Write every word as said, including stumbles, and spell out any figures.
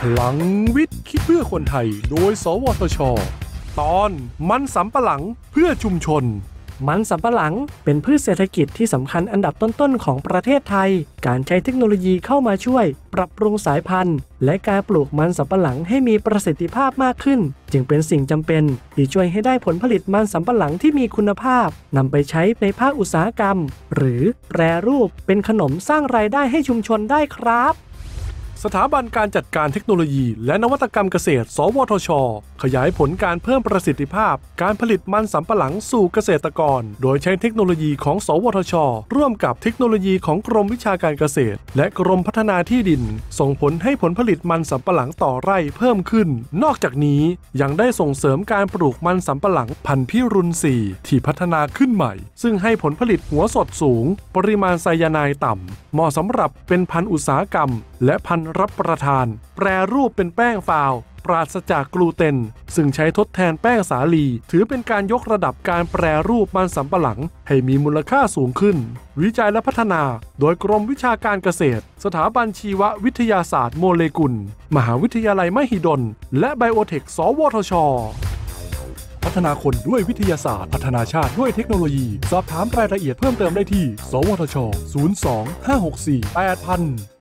พลังวิทย์คิดเพื่อคนไทยโดยสวทช.ตอนมันสำปะหลังเพื่อชุมชนมันสำปะหลังเป็นพืชเศรษฐกิจที่สำคัญอันดับต้นๆของประเทศไทยการใช้เทคโนโลยีเข้ามาช่วยปรับปรุงสายพันธุ์และการปลูกมันสำปะหลังให้มีประสิทธิภาพมากขึ้นจึงเป็นสิ่งจำเป็นที่ช่วยให้ได้ผลผลิตมันสำปะหลังที่มีคุณภาพนำไปใช้ในภาคอุตสาหกรรมหรือแปรรูปเป็นขนมสร้างรายได้ให้ชุมชนได้ครับสถาบันการจัดการเทคโนโลยีและนวัตกรรมเกษตรสวทช.ขยายผลการเพิ่มประสิทธิภาพการผลิตมันสำปะหลังสู่เกษตรกรโดยใช้เทคโนโลยีของสวทช.ร่วมกับเทคโนโลยีของกรมวิชาการเกษตรและกรมพัฒนาที่ดินส่งผลให้ผลผลิตมันสำปะหลังต่อไร่เพิ่มขึ้นนอกจากนี้ยังได้ส่งเสริมการปลูกมันสำปะหลังพันธุ์พิรุณสี่ที่พัฒนาขึ้นใหม่ซึ่งให้ผลผลิตหัวสดสูงปริมาณไซยาไนด์ต่ำเหมาะสำหรับเป็นพันธุ์อุตสาหกรรมและพันธุ์รับประทานแปรรูปเป็นแป้งฟาวปราศจากกลูเตนซึ่งใช้ทดแทนแป้งสาลีถือเป็นการยกระดับการแปรรูปมันสำปะหลังให้มีมูลค่าสูงขึ้นวิจัยและพัฒนาโดยกรมวิชาการเกษตรสถาบันชีววิทยาศาสตร์โมเลกุลมหาวิทยาลัยมหิดลและไบโอเทคสวทช.พัฒนาคนด้วยวิทยาศาสตร์พัฒนาชาติด้วยเทคโนโลยีสอบถามรายละเอียดเพิ่มเติมได้ที่สวทช. ศูนย์ สอง ห้า หก สี่ แปด ศูนย์ ศูนย์